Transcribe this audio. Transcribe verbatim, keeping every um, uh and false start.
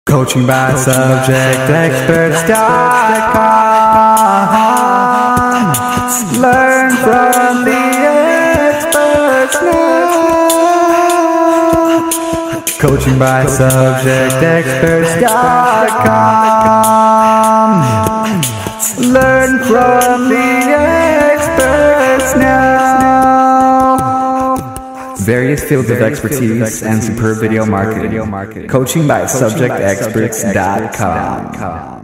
Coaching by subject experts dot com. Learn from the experts now. Coaching by subject experts dot com. Learn from the experts now. Various fields of expertise and superb video marketing. Coaching by subject experts dot com.